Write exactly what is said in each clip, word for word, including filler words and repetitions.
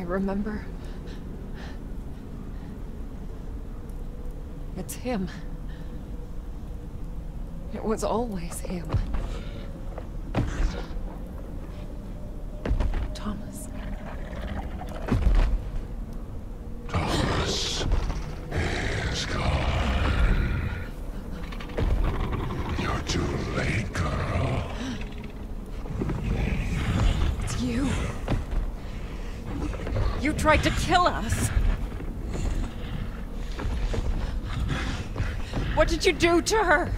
remember. It's him. It was always him. Thomas. Thomas is gone. You're too late, girl. It's you. You tried to kill us. What did you do to her?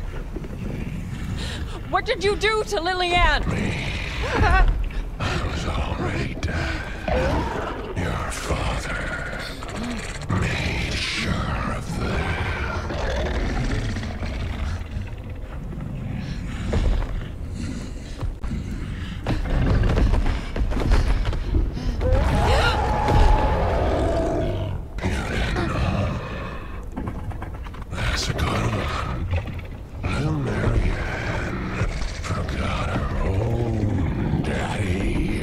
What did you do to Lillian? Me. I was already dead. Your father made sure of that. You didn't know. That's a good one. Little Marianne forgot her own daddy.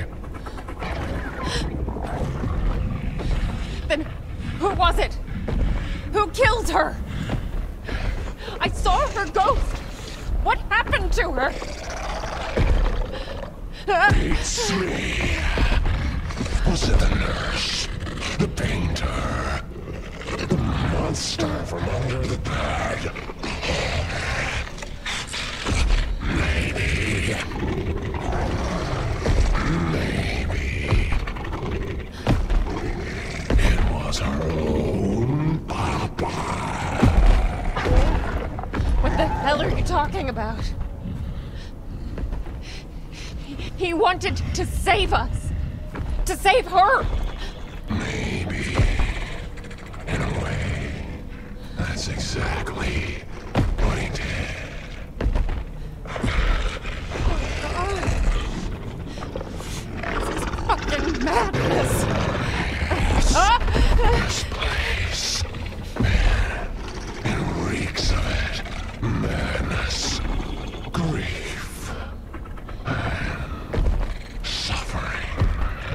Then who was it? Who killed her? I saw her ghost. What happened to her? It's me. Was it the nurse? The painter? The monster from under the bed? Maybe. Maybe. It was her own papa. What the hell are you talking about? He wanted to save us. To save her. Maybe. In a way, that's exactly what he did. Fucking madness. This place, man, it reeks of it. Madness, grief, and suffering.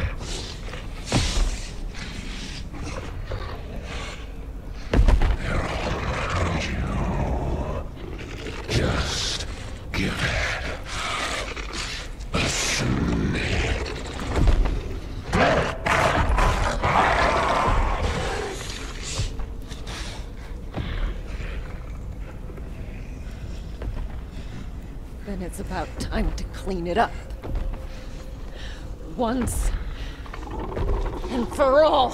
They're all around you. Just give it a sniff. Then it's about time to clean it up. Once and for all.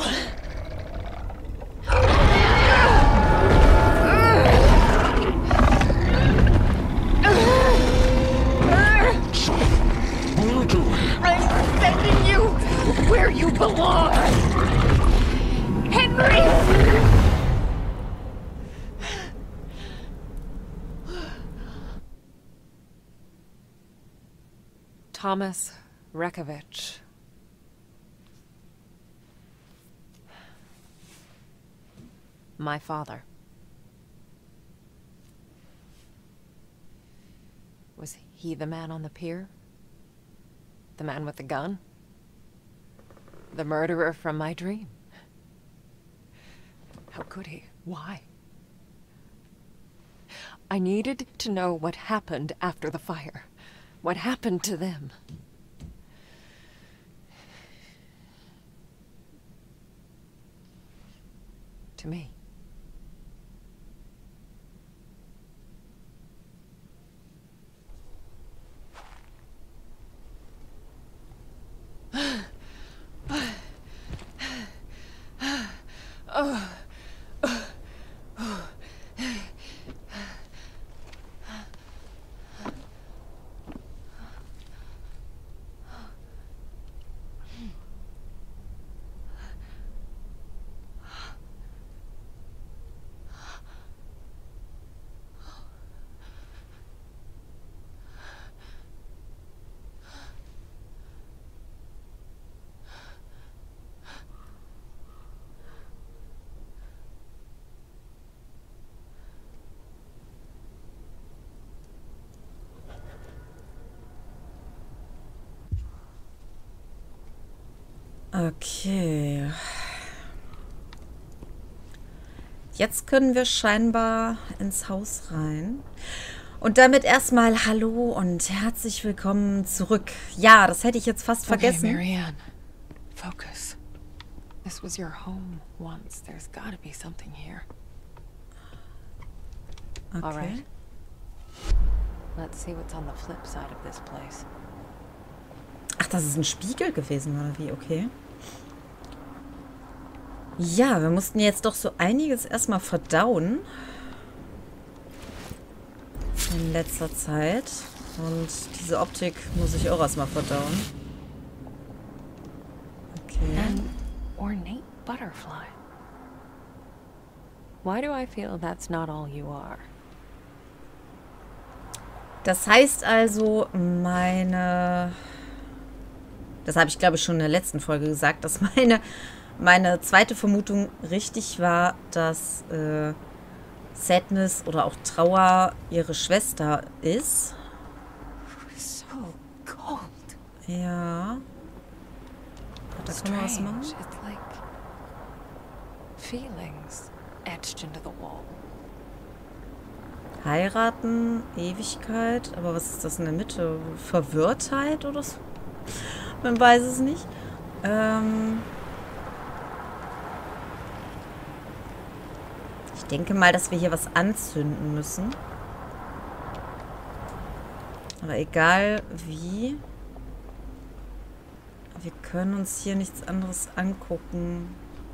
What are you doing? I'm sending you where you belong. Henry! Thomas Rekovich. My father. Was he the man on the pier? The man with the gun? The murderer from my dream? How could he? Why? I needed to know what happened after the fire. What happened to them? To me. Oh. Okay. Jetzt können wir scheinbar ins Haus rein. Und damit erstmal hallo und herzlich willkommen zurück. Ja, das hätte ich jetzt fast vergessen. Okay, Marianne. Focus. This was your home once. There's gotta be something here. Okay. All right. Let's see what's on the flip side of this place. Ach, das ist ein Spiegel gewesen, oder wie? Okay. Ja, wir mussten jetzt doch so einiges erstmal verdauen. In letzter Zeit. Und diese Optik muss ich auch erstmal verdauen. Okay. An ornate butterfly. Why do I feel that's not all you are? Das heißt also, meine... Das habe ich, glaube ich, schon in der letzten Folge gesagt, dass meine, meine zweite Vermutung richtig war, dass äh, Sadness oder auch Trauer ihre Schwester ist. So cold. Ja. Da kann man was machen. It's like feelings etched into the wall. Heiraten, Ewigkeit. Aber was ist das in der Mitte? Verwirrtheit oder so? Man weiß es nicht. Ähm ich denke mal, dass wir hier was anzünden müssen. Aber egal wie. Wir können uns hier nichts anderes angucken.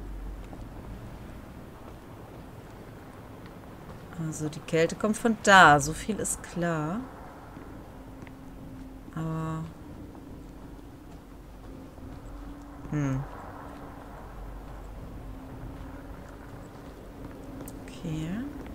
Also die Kälte kommt von da. So viel ist klar. Aber... Hm. Okay.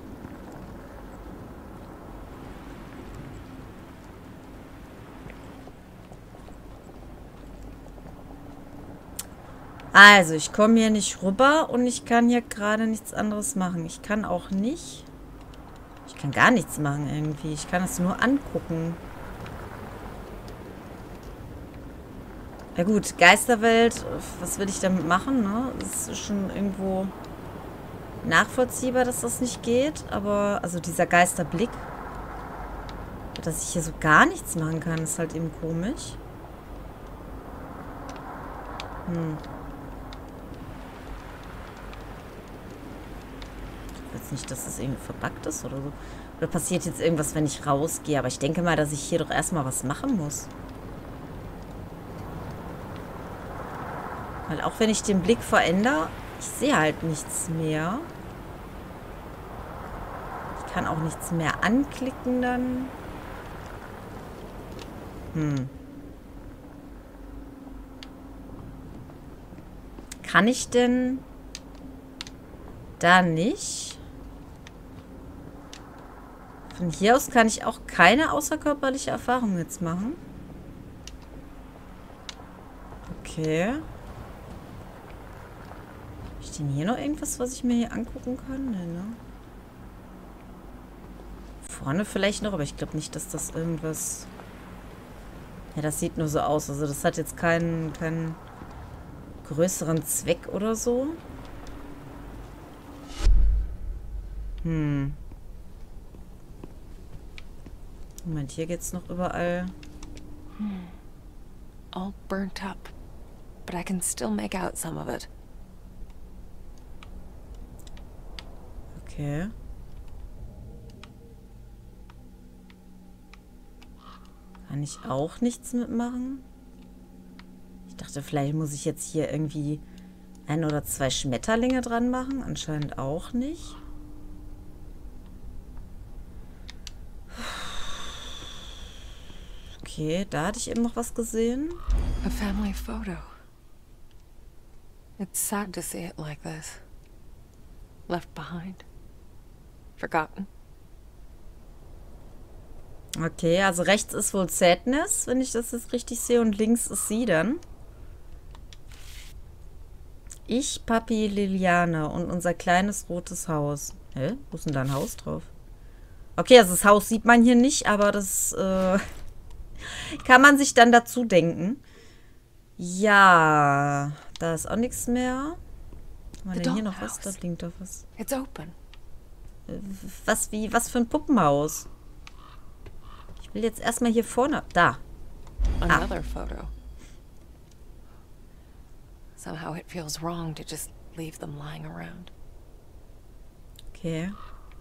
Also, ich komme hier nicht rüber und ich kann hier gerade nichts anderes machen. Ich kann auch nicht... Ich kann gar nichts machen irgendwie. Ich kann es nur angucken. Ja gut, Geisterwelt, was will ich damit machen, ne? Es ist schon irgendwo nachvollziehbar, dass das nicht geht. Aber, also dieser Geisterblick, dass ich hier so gar nichts machen kann, ist halt eben komisch. Hm. Ich weiß nicht, dass das irgendwie verbuggt ist oder so. Oder passiert jetzt irgendwas, wenn ich rausgehe. Aber ich denke mal, dass ich hier doch erstmal was machen muss. Weil auch wenn ich den Blick verändere, ich sehe halt nichts mehr. Ich kann auch nichts mehr anklicken dann. Hm. Kann ich denn da nicht? Von hier aus kann ich auch keine außerkörperliche Erfahrung jetzt machen. Okay. Denn hier noch irgendwas, was ich mir hier angucken kann? Nee, ne? Vorne vielleicht noch, aber ich glaube nicht, dass das irgendwas... Ja, das sieht nur so aus. Also das hat jetzt keinen, keinen größeren Zweck oder so. Hm. Moment, hier geht's noch überall. Hmm. All burnt up. But I can still make out some of it. Okay. Kann ich auch nichts mitmachen? Ich dachte, vielleicht muss ich jetzt hier irgendwie ein oder zwei Schmetterlinge dran machen. Anscheinend auch nicht. Okay, da hatte ich eben noch was gesehen. A family photo. It's sad to see it like this. Left behind. Forgotten. Okay, also rechts ist wohl Sadness, wenn ich das jetzt richtig sehe, und links ist sie dann. Ich, Papi, Liliane und unser kleines rotes Haus. Hä? Wo ist denn da ein Haus drauf? Okay, also das Haus sieht man hier nicht, aber das äh, kann man sich dann dazu denken. Ja, da ist auch nichts mehr. Haben wir The denn hier noch was? Da dollhouse. blinkt doch was. It's open. Was, wie, was für ein Puppenhaus? Ich will jetzt erstmal hier vorne. Da. Another photo. Somehow it feels wrong to just leave them lying around. Okay.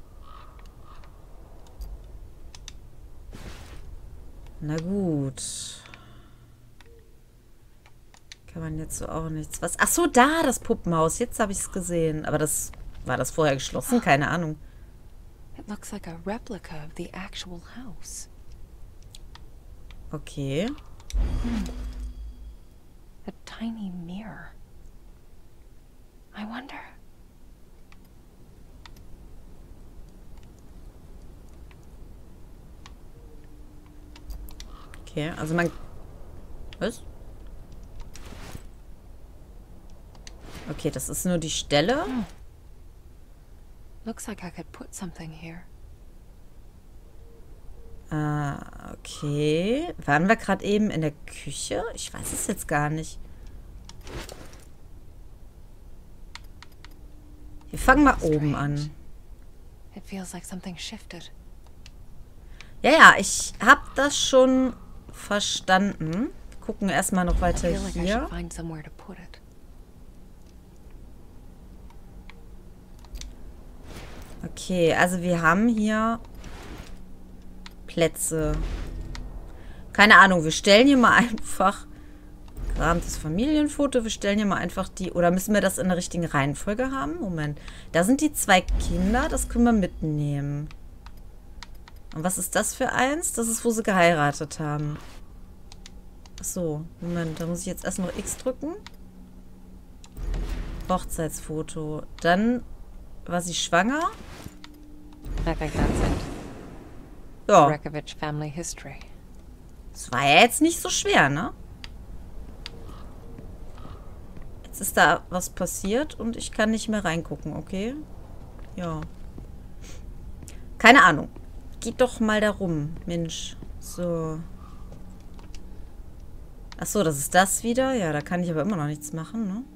Na gut. Kann man jetzt so auch nichts. Was? Ach so, da, das Puppenhaus. Jetzt habe ich es gesehen. Aber das war das vorher geschlossen? Keine Ahnung. It looks like a replica of the actual house. Okay. A tiny mirror. I wonder. Okay, also man... Was? Okay, das ist nur die Stelle. Looks like I could put something here. Ah, okay. Waren wir gerade eben in der Küche? Ich weiß es jetzt gar nicht. Wir fangen mal oben an. It feels like something shifted. Ja, ja, ich habe das schon verstanden. Wir gucken erstmal noch I weiter feel like I hier. should find somewhere to put it. Okay, also wir haben hier Plätze. Keine Ahnung, wir stellen hier mal einfach gerahmtes Familienfoto. Wir stellen hier mal einfach die... Oder müssen wir das in der richtigen Reihenfolge haben? Moment. Da sind die zwei Kinder. Das können wir mitnehmen. Und was ist das für eins? Das ist, wo sie geheiratet haben. Ach so, Moment. Da muss ich jetzt erst noch X drücken. Hochzeitsfoto. Dann war sie schwanger. I think that's it. Ja, Rekovich family history. das war ja jetzt nicht so schwer, ne? Jetzt ist da was passiert und ich kann nicht mehr reingucken, okay? Ja. Keine Ahnung. Geht doch mal da rum, Mensch. So. Ach so, das ist das wieder. Ja, da kann ich aber immer noch nichts machen, ne?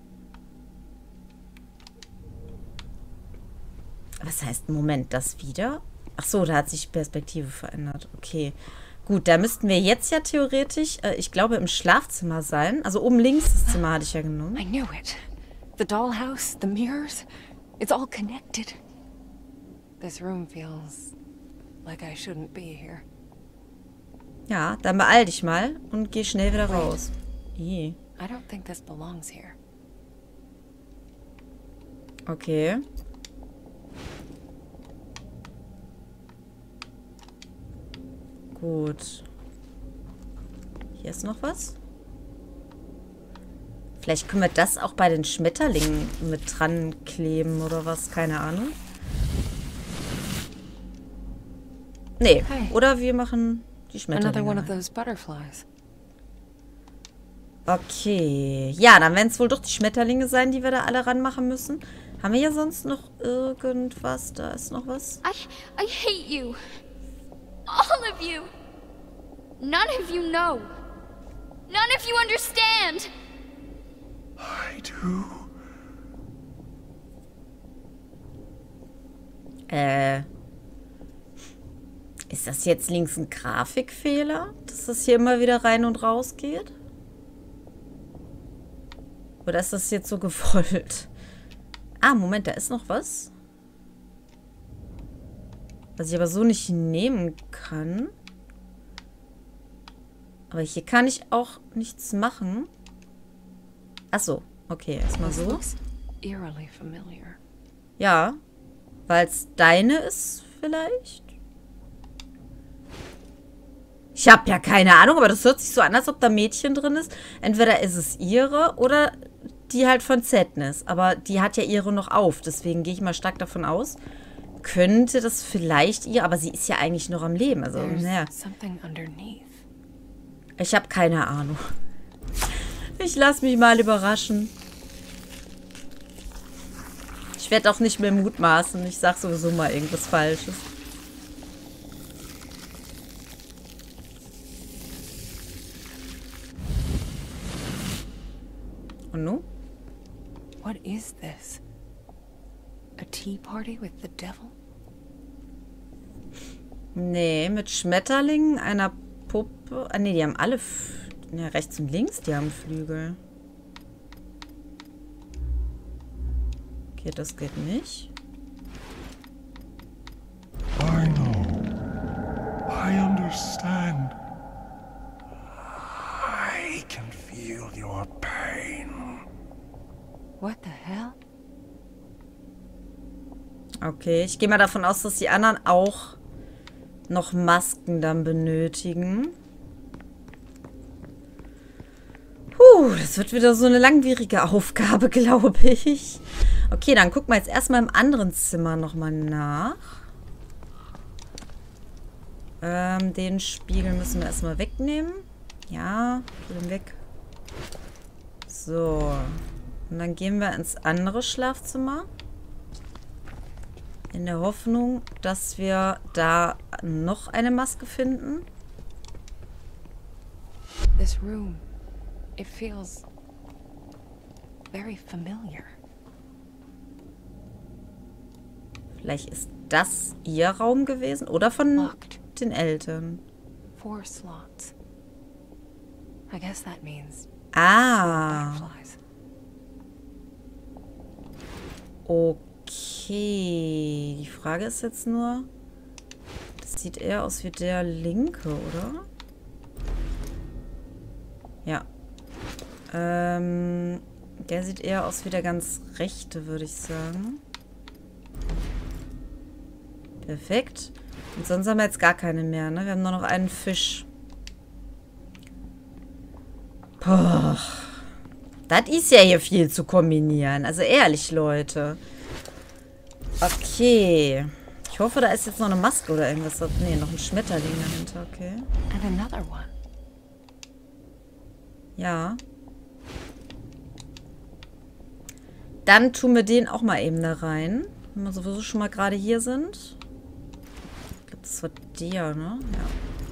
Was heißt, Moment, das wieder? Ach so, da hat sich die Perspektive verändert. Okay. Gut, da müssten wir jetzt ja theoretisch, äh, ich glaube, im Schlafzimmer sein. Also oben links das Zimmer hatte ich ja genommen. I knew it. The dollhouse, the mirrors, it's all connected. This room feels like I shouldn't be here. Ja, dann beeil dich mal und geh schnell wieder raus. Ih. I don't think this belongs here. Okay. Gut. Hier ist noch was. Vielleicht können wir das auch bei den Schmetterlingen mit dran kleben oder was. Keine Ahnung. Nee. Hey. Oder wir machen die Another one Schmetterlinge of rein. those butterflies. Okay. Ja, dann werden es wohl doch die Schmetterlinge sein, die wir da alle ranmachen müssen. Haben wir hier sonst noch irgendwas? Da ist noch was. I I hate you. All of you. None of you know. None of you understand. I do. Äh. Ist das jetzt links ein Grafikfehler? Dass das hier immer wieder rein und raus geht? Oder ist das jetzt so gewollt? Ah, Moment, da ist noch was. Was ich aber so nicht nehmen kann. Aber hier kann ich auch nichts machen. Ach so, okay, erstmal This so. looks eerily familiar. Ja, weil es deine ist vielleicht. Ich habe ja keine Ahnung, aber das hört sich so an, als ob da Mädchen drin ist. Entweder ist es ihre oder die halt von Sadness. Aber die hat ja ihre noch auf, deswegen gehe ich mal stark davon aus. Könnte das vielleicht ihr, aber sie ist ja eigentlich noch am Leben. Also, There's naja. something underneath. Ich habe keine Ahnung. Ich lasse mich mal überraschen. Ich werde auch nicht mehr mutmaßen. Ich sag sowieso mal irgendwas Falsches. What is this? A tea party with the devil? Nee, mit Schmetterlingen, einer Puppe. Ah, nee, die haben alle... F ja, rechts und links, die haben Flügel. Okay, das geht nicht. I know. I understand. I can feel your pain. What the hell? Okay, ich gehe mal davon aus, dass die anderen auch noch Masken dann benötigen. Puh, das wird wieder so eine langwierige Aufgabe, glaube ich. Okay, dann gucken wir jetzt erstmal im anderen Zimmer nochmal nach. Ähm, den Spiegel müssen wir erstmal wegnehmen. Ja, den weg. So. Und dann gehen wir ins andere Schlafzimmer. In der Hoffnung, dass wir da noch eine Maske finden. This room, it feels very familiar. Vielleicht ist das ihr Raum gewesen oder von Locked. den Eltern. Four slots. I guess that means Ah, butterflies. okay. Die Frage ist jetzt nur, das sieht eher aus wie der linke, oder? Ja. Ähm, der sieht eher aus wie der ganz rechte, würde ich sagen. Perfekt. Und sonst haben wir jetzt gar keine mehr, ne? Wir haben nur noch einen Fisch. Boah. Das ist ja hier viel zu kombinieren. Also ehrlich, Leute. Okay. Ich hoffe, da ist jetzt noch eine Maske oder irgendwas. Nee, noch ein Schmetterling dahinter. Okay. And another one. Ja. Dann tun wir den auch mal eben da rein. Wenn wir sowieso schon mal gerade hier sind. Ich glaube, das war der, ne? Ja.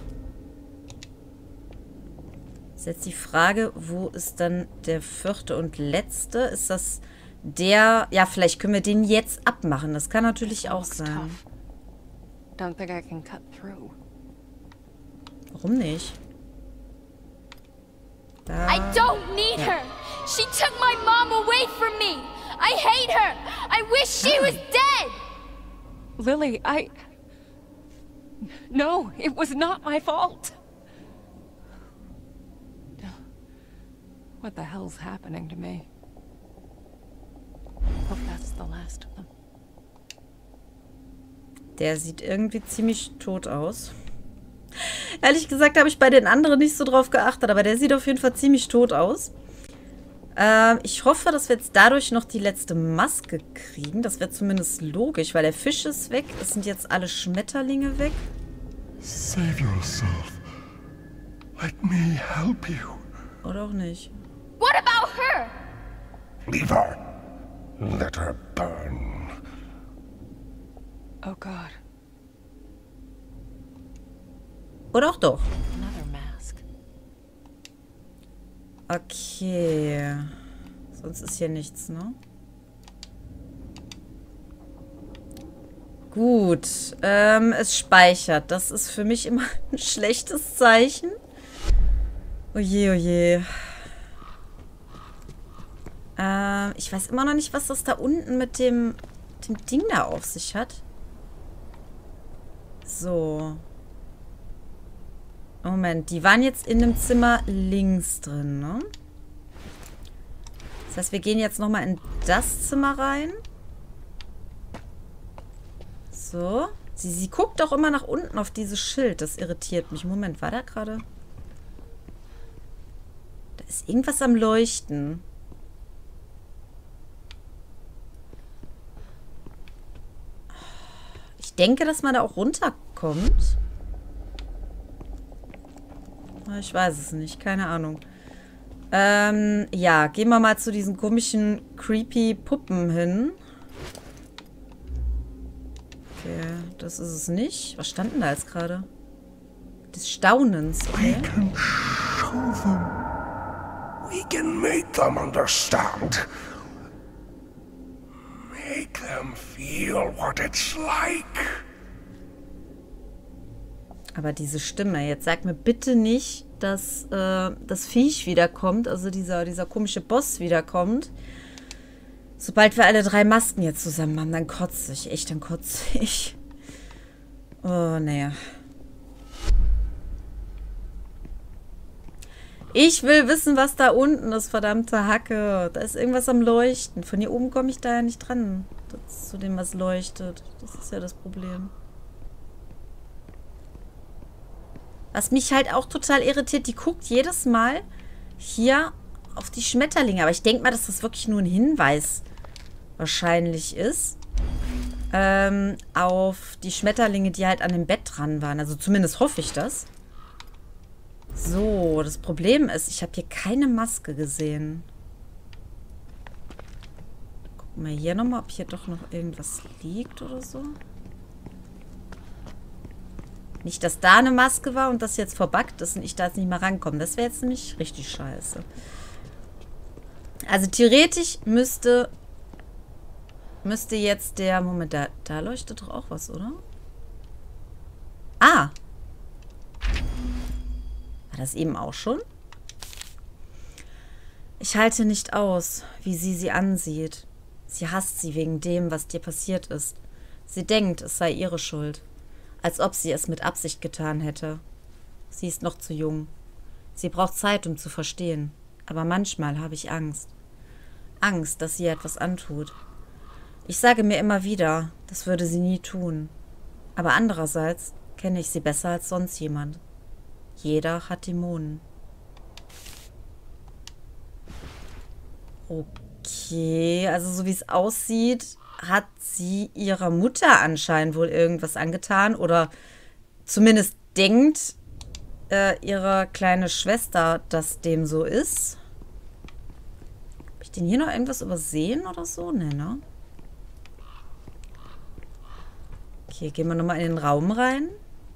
Ist jetzt die Frage, wo ist dann der vierte und letzte? Ist das der... Ja, vielleicht können wir den jetzt abmachen. Das kann natürlich auch Looks sein. tough. Don't think I can cut through. Warum nicht? Da. I don't need her. She took my mom away from me. I hate her. I wish she was dead. Lily, I... No, it was not my fault. What the hell's happening to me? Hope that's the last of them. Der sieht irgendwie ziemlich tot aus. Ehrlich gesagt habe ich bei den anderen nicht so drauf geachtet, aber der sieht auf jeden Fall ziemlich tot aus. Ähm, ich hoffe, dass wir jetzt dadurch noch die letzte Maske kriegen. Das wäre zumindest logisch, weil der Fisch ist weg. Es sind jetzt alle Schmetterlinge weg. Save yourself. Let me help you. Oder auch nicht. What about her? Leave her. Let her burn. Oh God, Oder auch doch. another mask. Okay. Sonst ist hier nichts, ne? Gut. Ähm, es speichert. Das ist für mich immer ein schlechtes Zeichen. Oje, oje. Ähm, ich weiß immer noch nicht, was das da unten mit dem, dem Ding da auf sich hat. So. Moment, die waren jetzt in dem Zimmer links drin, ne? Das heißt, wir gehen jetzt nochmal in das Zimmer rein. So. Sie, sie guckt auch immer nach unten auf dieses Schild. Das irritiert mich. Moment, war da gerade? Da ist irgendwas am Leuchten. Ich denke, dass man da auch runterkommt. Ich weiß es nicht. Keine Ahnung. Ähm, ja, gehen wir mal zu diesen komischen, creepy Puppen hin. Okay, das ist es nicht. Was stand denn da jetzt gerade? Des Staunens, okay. We can show them. We can make them understand. them feel what it's like. Aber diese Stimme, jetzt sag mir bitte nicht, dass äh, das Viech wiederkommt, also dieser, dieser komische Boss wiederkommt. Sobald wir alle drei Masken jetzt zusammen haben, dann kotze ich. Echt, dann kotze ich. Oh, naja. Ich will wissen, was da unten ist, verdammte Hacke. Da ist irgendwas am Leuchten. Von hier oben komme ich da ja nicht dran. Das, zu dem, was leuchtet. Das ist ja das Problem. Was mich halt auch total irritiert, die guckt jedes Mal hier auf die Schmetterlinge. Aber ich denke mal, dass das wirklich nur ein Hinweis wahrscheinlich ist. Ähm, auf die Schmetterlinge, die halt an dem Bett dran waren. Also zumindest hoffe ich das. So, das Problem ist, ich habe hier keine Maske gesehen. Gucken wir hier nochmal, ob hier doch noch irgendwas liegt oder so. Nicht, dass da eine Maske war und das jetzt verbuggt ist und ich da jetzt nicht mehr rankomme. Das wäre jetzt nämlich richtig scheiße. Also theoretisch müsste müsste jetzt der... Moment, da, da leuchtet doch auch was, oder? Ah! War das eben auch schon? Ich halte nicht aus, wie sie sie ansieht. Sie hasst sie wegen dem, was dir passiert ist. Sie denkt, es sei ihre Schuld. Als ob sie es mit Absicht getan hätte. Sie ist noch zu jung. Sie braucht Zeit, um zu verstehen. Aber manchmal habe ich Angst. Angst, dass sie ihr etwas antut. Ich sage mir immer wieder, das würde sie nie tun. Aber andererseits kenne ich sie besser als sonst jemand. Jeder hat Dämonen. Okay, also so wie es aussieht, hat sie ihrer Mutter anscheinend wohl irgendwas angetan. Oder zumindest denkt äh, ihre kleine Schwester, dass dem so ist. Habe ich denn hier noch irgendwas übersehen oder so? Ne, ne? Okay, gehen wir nochmal in den Raum rein.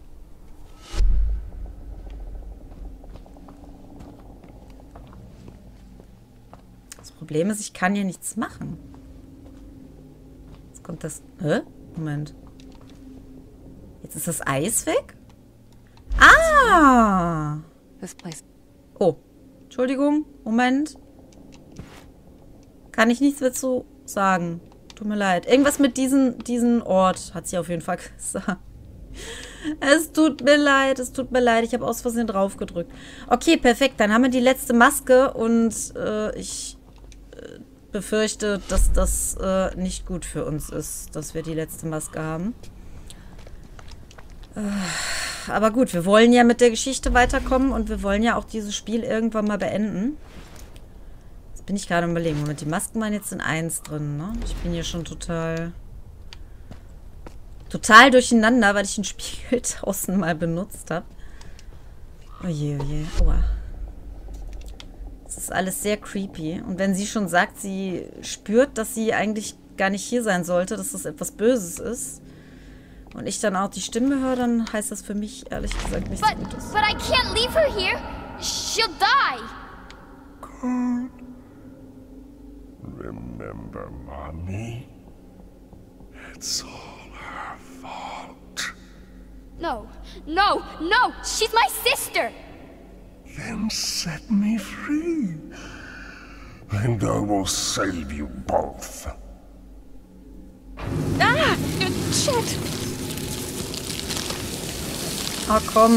Das Problem ist, ich kann hier nichts machen. Jetzt kommt das... Hä? Moment. Jetzt ist das Eis weg? Ah! This place. Oh. Entschuldigung. Moment. Kann ich nichts dazu sagen. Tut mir leid. Irgendwas mit diesem diesen Ort hat sie auf jeden Fall gesagt. Es tut mir leid, es tut mir leid. Ich habe aus Versehen drauf gedrückt. Okay, perfekt. Dann haben wir die letzte Maske und äh, ich äh, befürchte, dass das äh, nicht gut für uns ist, dass wir die letzte Maske haben. Äh, aber gut, wir wollen ja mit der Geschichte weiterkommen und wir wollen ja auch dieses Spiel irgendwann mal beenden. Jetzt bin ich gerade am Überlegen. Moment, die Masken waren jetzt in eins drin, ne? Ich bin hier schon total... total durcheinander, weil ich den Spiegel draußen mal benutzt habe. Oje, oje. Aua. Das ist alles sehr creepy. Und wenn sie schon sagt, sie spürt, dass sie eigentlich gar nicht hier sein sollte, dass das etwas Böses ist, und ich dann auch die Stimme höre, dann heißt das für mich ehrlich gesagt nichts But, Gutes. but I can't leave her here. She'll die. Good. Remember, Mommy? It's all her fault. No, no, no. She's my sister. Then set me free, and I will save you both. Ah! Shit! Oh, komm.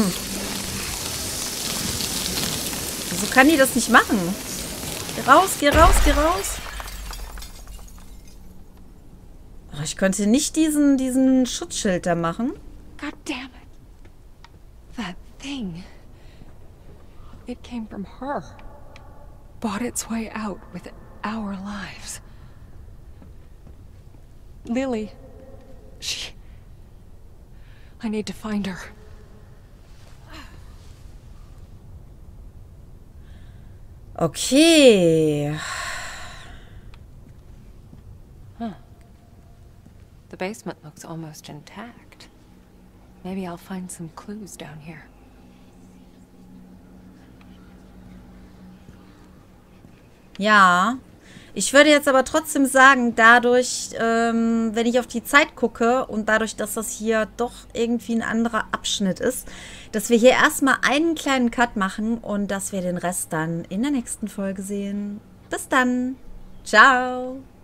Wieso kann die das nicht machen? Geh raus, geh raus, geh raus. Oh, ich könnte nicht diesen, diesen Schutzschild da machen. God damn it. That thing. It came from her. Bought its way out with our lives. Lily. She... I need to find her. Okay. Huh. The basement looks almost intact. Maybe I'll find some clues down here. Ja. Ich würde jetzt aber trotzdem sagen, dadurch, ähm, wenn ich auf die Zeit gucke und dadurch, dass das hier doch irgendwie ein anderer Abschnitt ist, dass wir hier erstmal einen kleinen Cut machen und dass wir den Rest dann in der nächsten Folge sehen. Bis dann. Ciao.